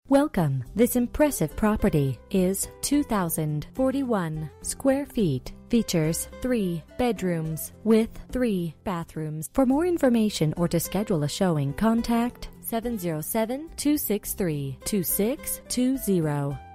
Welcome. This impressive property is 2,041 square feet. Features 3 bedrooms with 3 bathrooms. For more information or to schedule a showing, contact 707-263-2620.